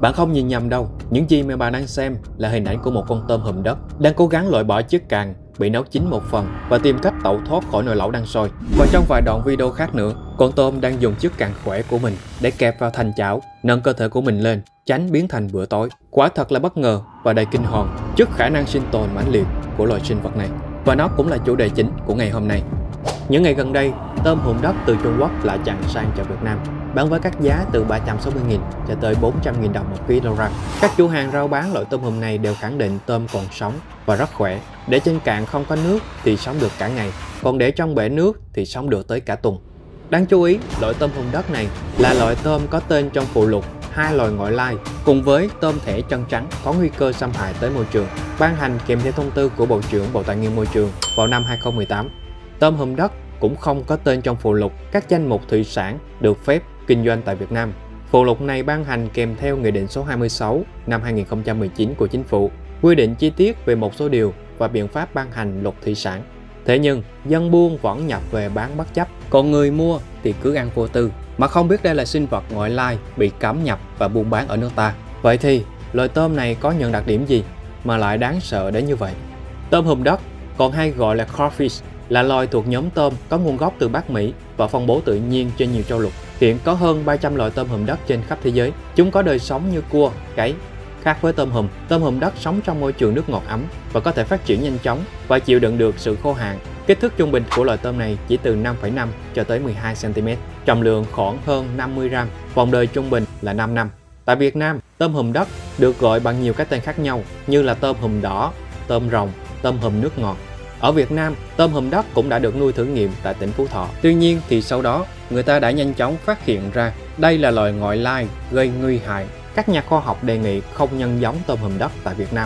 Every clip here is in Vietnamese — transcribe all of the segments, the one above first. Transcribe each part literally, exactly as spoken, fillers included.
Bạn không nhìn nhầm đâu, những gì mà bạn đang xem là hình ảnh của một con tôm hùm đất đang cố gắng loại bỏ chiếc càng bị nấu chín một phần và tìm cách tẩu thoát khỏi nồi lẩu đang sôi. Và trong vài đoạn video khác nữa, con tôm đang dùng chiếc càng khỏe của mình để kẹp vào thành chảo, nâng cơ thể của mình lên, tránh biến thành bữa tối. Quả thật là bất ngờ và đầy kinh hồn trước khả năng sinh tồn mãnh liệt của loài sinh vật này. Và nó cũng là chủ đề chính của ngày hôm nay. Những ngày gần đây, tôm hùm đất từ Trung Quốc lại tràn sang chợ Việt Nam, bán với các giá từ ba trăm sáu mươi nghìn cho tới bốn trăm nghìn đồng một kg. Các chủ hàng rao bán loại tôm hùm này đều khẳng định tôm còn sống và rất khỏe. Để trên cạn không có nước thì sống được cả ngày, còn để trong bể nước thì sống được tới cả tuần. Đáng chú ý, loại tôm hùm đất này là loại tôm có tên trong phụ lục hai loài ngoại lai cùng với tôm thẻ chân trắng có nguy cơ xâm hại tới môi trường, ban hành kèm theo thông tư của Bộ trưởng Bộ Tài nguyên Môi trường vào năm hai không một tám. Tôm hùm đất cũng không có tên trong phụ lục các danh mục thủy sản được phép kinh doanh tại Việt Nam. Phụ lục này ban hành kèm theo Nghị định số hai mươi sáu năm hai nghìn không trăm mười chín của Chính phủ, quy định chi tiết về một số điều và biện pháp ban hành luật thủy sản. Thế nhưng, dân buôn vẫn nhập về bán bất chấp, còn người mua thì cứ ăn vô tư, mà không biết đây là sinh vật ngoại lai bị cấm nhập và buôn bán ở nước ta. Vậy thì, loài tôm này có những đặc điểm gì mà lại đáng sợ đến như vậy? Tôm hùm đất, còn hay gọi là crawfish, là loài thuộc nhóm tôm có nguồn gốc từ Bắc Mỹ và phân bố tự nhiên trên nhiều châu lục. Hiện có hơn ba trăm loài tôm hùm đất trên khắp thế giới. Chúng có đời sống như cua, cáy. Khác với tôm hùm, tôm hùm đất sống trong môi trường nước ngọt ấm và có thể phát triển nhanh chóng và chịu đựng được sự khô hạn. Kích thước trung bình của loài tôm này chỉ từ năm phẩy năm cho tới mười hai xăng ti mét, trọng lượng khoảng hơn năm mươi gram, vòng đời trung bình là năm năm. Tại Việt Nam, tôm hùm đất được gọi bằng nhiều cái tên khác nhau như là tôm hùm đỏ, tôm rồng, tôm hùm nước ngọt. Ở Việt Nam, tôm hùm đất cũng đã được nuôi thử nghiệm tại tỉnh Phú Thọ. Tuy nhiên thì sau đó, người ta đã nhanh chóng phát hiện ra đây là loài ngoại lai gây nguy hại. Các nhà khoa học đề nghị không nhân giống tôm hùm đất tại Việt Nam.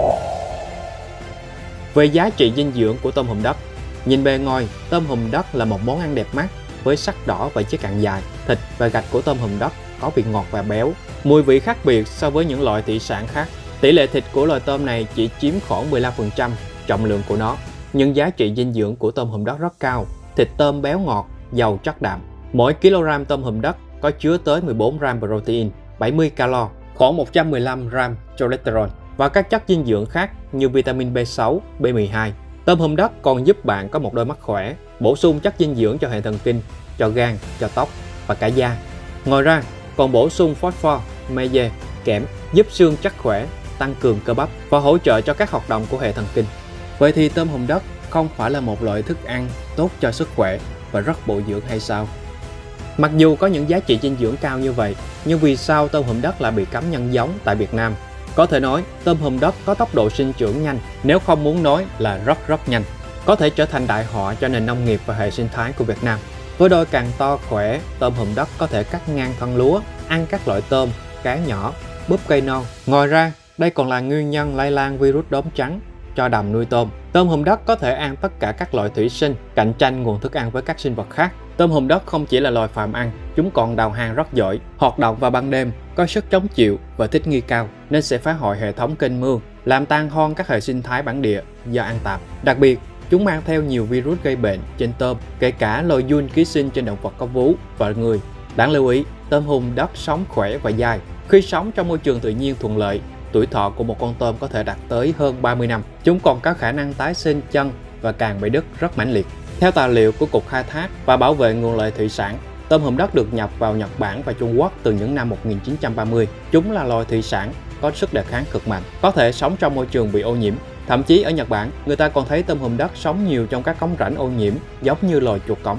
Về giá trị dinh dưỡng của tôm hùm đất, nhìn bề ngoài, tôm hùm đất là một món ăn đẹp mắt với sắc đỏ và chiếc cạn dài. Thịt và gạch của tôm hùm đất có vị ngọt và béo, mùi vị khác biệt so với những loại thủy sản khác. Tỷ lệ thịt của loài tôm này chỉ chiếm khoảng mười lăm phần trăm trọng lượng của nó. Nhưng giá trị dinh dưỡng của tôm hùm đất rất cao. Thịt tôm béo ngọt, giàu chất đạm. Mỗi kg tôm hùm đất có chứa tới mười bốn gram protein, bảy mươi calo, khoảng một trăm mười lăm gram cholesterol và các chất dinh dưỡng khác như vitamin B sáu, B mười hai. Tôm hùm đất còn giúp bạn có một đôi mắt khỏe, bổ sung chất dinh dưỡng cho hệ thần kinh, cho gan, cho tóc và cả da. Ngoài ra, còn bổ sung phosphor, magie, kẽm, giúp xương chắc khỏe, tăng cường cơ bắp và hỗ trợ cho các hoạt động của hệ thần kinh. Vậy thì tôm hùm đất không phải là một loại thức ăn tốt cho sức khỏe và rất bổ dưỡng hay sao? Mặc dù có những giá trị dinh dưỡng cao như vậy, nhưng vì sao tôm hùm đất lại bị cấm nhân giống tại Việt Nam? Có thể nói, tôm hùm đất có tốc độ sinh trưởng nhanh, nếu không muốn nói là rất rất nhanh. Có thể trở thành đại họa cho nền nông nghiệp và hệ sinh thái của Việt Nam. Với đôi càng to khỏe, tôm hùm đất có thể cắt ngang thân lúa, ăn các loại tôm, cá nhỏ, búp cây non. Ngoài ra, đây còn là nguyên nhân lây lan virus đốm trắng cho đầm nuôi tôm. Tôm hùm đất có thể ăn tất cả các loại thủy sinh, cạnh tranh nguồn thức ăn với các sinh vật khác. Tôm hùm đất không chỉ là loài phàm ăn, chúng còn đào hang rất giỏi, hoạt động vào ban đêm, có sức chống chịu và thích nghi cao nên sẽ phá hoại hệ thống kênh mương, làm tan hoang các hệ sinh thái bản địa do ăn tạp. Đặc biệt, chúng mang theo nhiều virus gây bệnh trên tôm, kể cả loài giun ký sinh trên động vật có vú và người. Đáng lưu ý, tôm hùm đất sống khỏe và dai. Khi sống trong môi trường tự nhiên thuận lợi, tuổi thọ của một con tôm có thể đạt tới hơn ba mươi năm. Chúng còn có khả năng tái sinh chân và càng bẫy đứt rất mãnh liệt. Theo tài liệu của Cục Khai thác và Bảo vệ nguồn lợi thủy sản, tôm hùm đất được nhập vào Nhật Bản và Trung Quốc từ những năm một nghìn chín trăm ba mươi. Chúng là loài thủy sản có sức đề kháng cực mạnh, có thể sống trong môi trường bị ô nhiễm. Thậm chí ở Nhật Bản, người ta còn thấy tôm hùm đất sống nhiều trong các cống rãnh ô nhiễm giống như loài chuột cống.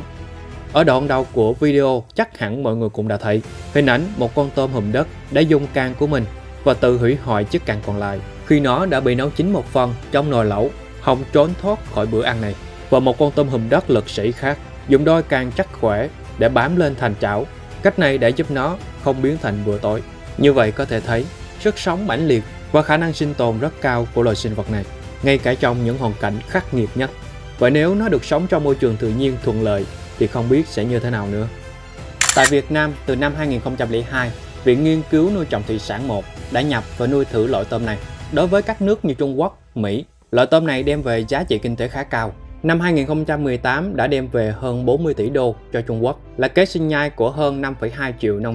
Ở đoạn đầu của video, chắc hẳn mọi người cũng đã thấy hình ảnh một con tôm hùm đất đã dùng càng của mình và tự hủy hoại chiếc càng còn lại khi nó đã bị nấu chín một phần trong nồi lẩu, không trốn thoát khỏi bữa ăn này. Và một con tôm hùm đất lực sĩ khác dùng đôi càng chắc khỏe để bám lên thành chảo. Cách này để giúp nó không biến thành bữa tối. Như vậy có thể thấy sức sống mãnh liệt và khả năng sinh tồn rất cao của loài sinh vật này, ngay cả trong những hoàn cảnh khắc nghiệt nhất. Vậy nếu nó được sống trong môi trường tự nhiên thuận lợi thì không biết sẽ như thế nào nữa. Tại Việt Nam, từ năm hai nghìn không trăm lẻ hai, Viện Nghiên cứu Nuôi trồng Thủy sản một đã nhập và nuôi thử loại tôm này. Đối với các nước như Trung Quốc, Mỹ, loại tôm này đem về giá trị kinh tế khá cao. Năm hai nghìn không trăm mười tám đã đem về hơn bốn mươi tỷ đô cho Trung Quốc, là kế sinh nhai của hơn năm phẩy hai triệu nông dân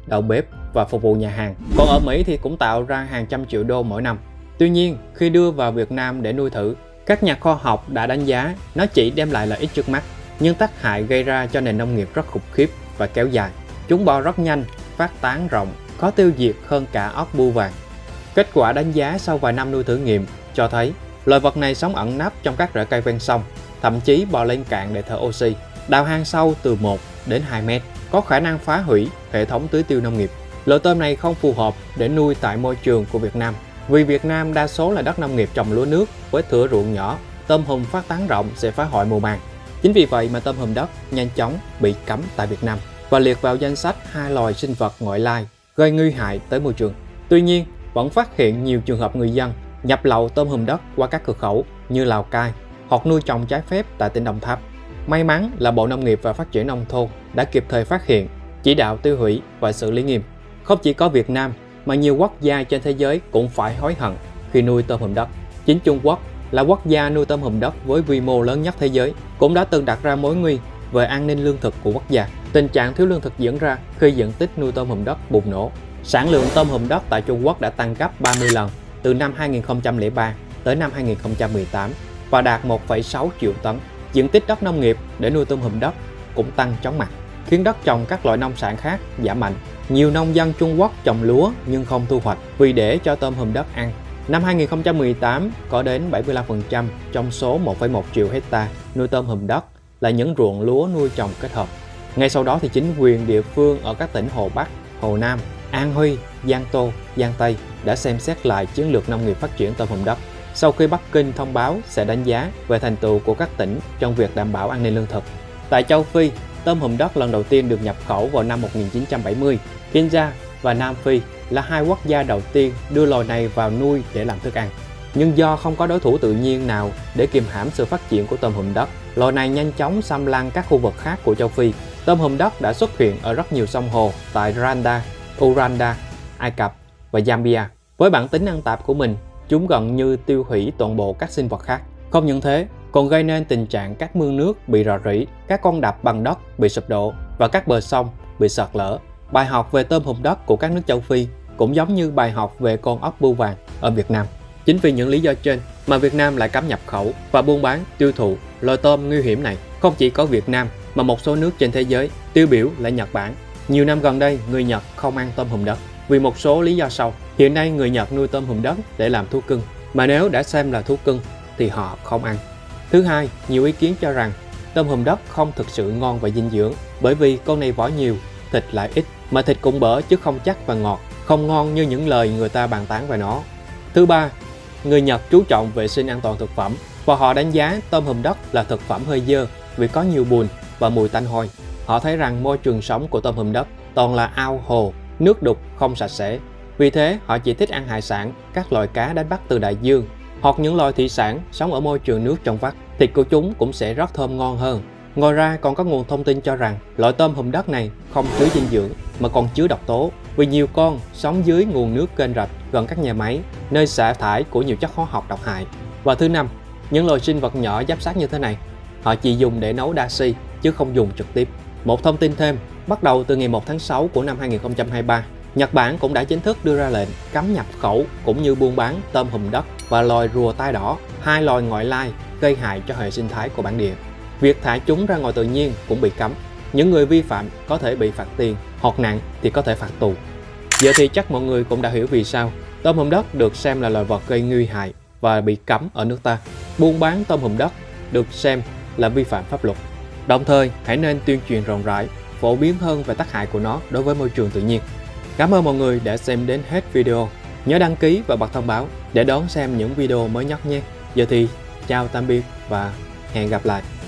đầu bếp và phục vụ nhà hàng. Còn ở Mỹ thì cũng tạo ra hàng trăm triệu đô mỗi năm. Tuy nhiên, khi đưa vào Việt Nam để nuôi thử, các nhà khoa học đã đánh giá nó chỉ đem lại lợi ích trước mắt, nhưng tác hại gây ra cho nền nông nghiệp rất khủng khiếp và kéo dài. Chúng bò rất nhanh, phát tán rộng, có tiêu diệt hơn cả ốc bươu vàng. Kết quả đánh giá sau vài năm nuôi thử nghiệm cho thấy loài vật này sống ẩn nấp trong các rễ cây ven sông, thậm chí bò lên cạn để thở oxy, đào hang sâu từ một đến hai mét, có khả năng phá hủy hệ thống tưới tiêu nông nghiệp. Loại tôm này không phù hợp để nuôi tại môi trường của Việt Nam. Vì Việt Nam đa số là đất nông nghiệp trồng lúa nước với thửa ruộng nhỏ, tôm hùm phát tán rộng sẽ phá hoại mùa màng. Chính vì vậy mà tôm hùm đất nhanh chóng bị cấm tại Việt Nam và liệt vào danh sách hai loài sinh vật ngoại lai gây nguy hại tới môi trường. Tuy nhiên, vẫn phát hiện nhiều trường hợp người dân nhập lậu tôm hùm đất qua các cửa khẩu như Lào Cai hoặc nuôi trồng trái phép tại tỉnh Đồng Tháp. May mắn là Bộ Nông nghiệp và Phát triển Nông thôn đã kịp thời phát hiện, chỉ đạo tiêu hủy và xử lý nghiêm. Không chỉ có Việt Nam mà nhiều quốc gia trên thế giới cũng phải hối hận khi nuôi tôm hùm đất. Chính Trung Quốc là quốc gia nuôi tôm hùm đất với quy mô lớn nhất thế giới cũng đã từng đặt ra mối nguy về an ninh lương thực của quốc gia. Tình trạng thiếu lương thực diễn ra khi diện tích nuôi tôm hùm đất bùng nổ. Sản lượng tôm hùm đất tại Trung Quốc đã tăng gấp ba mươi lần từ năm hai nghìn không trăm lẻ ba tới năm hai nghìn không trăm mười tám và đạt một phẩy sáu triệu tấn. Diện tích đất nông nghiệp để nuôi tôm hùm đất cũng tăng chóng mặt, khiến đất trồng các loại nông sản khác giảm mạnh. Nhiều nông dân Trung Quốc trồng lúa nhưng không thu hoạch vì để cho tôm hùm đất ăn. Năm hai nghìn không trăm mười tám, có đến bảy mươi lăm phần trăm trong số một phẩy một triệu hecta nuôi tôm hùm đất là những ruộng lúa nuôi trồng kết hợp. Ngay sau đó thì chính quyền địa phương ở các tỉnh Hồ Bắc, Hồ Nam, An Huy, Giang Tô, Giang Tây đã xem xét lại chiến lược nông nghiệp phát triển tôm hùm đất. Sau khi Bắc Kinh thông báo sẽ đánh giá về thành tựu của các tỉnh trong việc đảm bảo an ninh lương thực. Tại châu Phi, tôm hùm đất lần đầu tiên được nhập khẩu vào năm một nghìn chín trăm bảy mươi. Kenya và Nam Phi là hai quốc gia đầu tiên đưa loài này vào nuôi để làm thức ăn. Nhưng do không có đối thủ tự nhiên nào để kiềm hãm sự phát triển của tôm hùm đất, loài này nhanh chóng xâm lăng các khu vực khác của châu Phi. Tôm hùm đất đã xuất hiện ở rất nhiều sông hồ tại Rwanda, Uganda, Ai Cập và Zambia. Với bản tính ăn tạp của mình, chúng gần như tiêu hủy toàn bộ các sinh vật khác. Không những thế, còn gây nên tình trạng các mương nước bị rò rỉ, các con đập bằng đất bị sụp đổ và các bờ sông bị sạt lở. Bài học về tôm hùm đất của các nước châu Phi cũng giống như bài học về con ốc bươu vàng ở Việt Nam. Chính vì những lý do trên mà Việt Nam lại cấm nhập khẩu và buôn bán, tiêu thụ loài tôm nguy hiểm này. Không chỉ có Việt Nam mà một số nước trên thế giới, tiêu biểu là Nhật Bản. Nhiều năm gần đây, người Nhật không ăn tôm hùm đất vì một số lý do sau. Hiện nay người Nhật nuôi tôm hùm đất để làm thú cưng, mà nếu đã xem là thú cưng thì họ không ăn. Thứ hai, nhiều ý kiến cho rằng tôm hùm đất không thực sự ngon và dinh dưỡng bởi vì con này vỏ nhiều, thịt lại ít, mà thịt cũng bở chứ không chắc và ngọt, không ngon như những lời người ta bàn tán về nó. Thứ ba, người Nhật chú trọng vệ sinh an toàn thực phẩm và họ đánh giá tôm hùm đất là thực phẩm hơi dơ vì có nhiều bùn và mùi tanh hôi. Họ thấy rằng môi trường sống của tôm hùm đất toàn là ao hồ, nước đục không sạch sẽ. Vì thế, họ chỉ thích ăn hải sản, các loài cá đánh bắt từ đại dương hoặc những loài thủy sản sống ở môi trường nước trong vắt. Thịt của chúng cũng sẽ rất thơm ngon hơn. Ngoài ra còn có nguồn thông tin cho rằng loại tôm hùm đất này không chứa dinh dưỡng mà còn chứa độc tố vì nhiều con sống dưới nguồn nước kênh rạch gần các nhà máy, nơi xả thải của nhiều chất hóa học độc hại. Và thứ năm, những loài sinh vật nhỏ giáp xác như thế này, họ chỉ dùng để nấu dashi chứ không dùng trực tiếp. Một thông tin thêm, bắt đầu từ ngày một tháng sáu của năm hai nghìn không trăm hai mươi ba, Nhật Bản cũng đã chính thức đưa ra lệnh cấm nhập khẩu cũng như buôn bán tôm hùm đất và loài rùa tai đỏ, hai loài ngoại lai gây hại cho hệ sinh thái của bản địa. Việc thả chúng ra ngoài tự nhiên cũng bị cấm. Những người vi phạm có thể bị phạt tiền, hoặc nặng thì có thể phạt tù. Giờ thì chắc mọi người cũng đã hiểu vì sao tôm hùm đất được xem là loài vật gây nguy hại và bị cấm ở nước ta. Buôn bán tôm hùm đất được xem là vi phạm pháp luật. Đồng thời, hãy nên tuyên truyền rộng rãi, phổ biến hơn về tác hại của nó đối với môi trường tự nhiên. Cảm ơn mọi người đã xem đến hết video. Nhớ đăng ký và bật thông báo để đón xem những video mới nhất nhé. Giờ thì chào tạm biệt và hẹn gặp lại.